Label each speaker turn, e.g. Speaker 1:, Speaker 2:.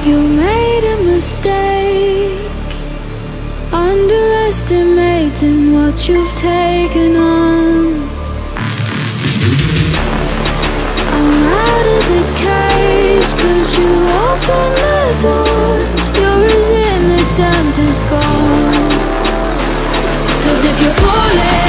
Speaker 1: You made a mistake, underestimating what you've taken on. I'm out of the cage, 'cause you opened the door. You're as innocent as gone. 'Cause if you're falling